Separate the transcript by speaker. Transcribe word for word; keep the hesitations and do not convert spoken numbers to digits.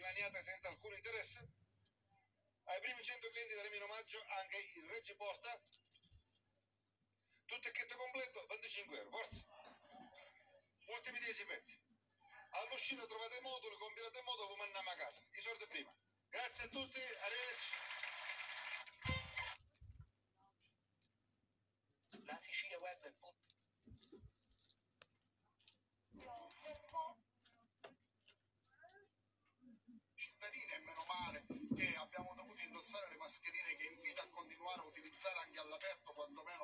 Speaker 1: dilaniate senza alcun interesse? Ai primi cento clienti daremo in omaggio anche il Reggi Porta. Tutto il kit completo, venticinque euro, forza. Ultimi dieci pezzi. All'uscita trovate i moduli, compilate il modulo, vi mandiamo a casa. I soldi prima. Grazie a tutti, arrivederci.
Speaker 2: La Sicilia Web è
Speaker 3: cittadini, e meno male che abbiamo dovuto indossare le mascherine che invito a continuare a utilizzare anche all'aperto quantomeno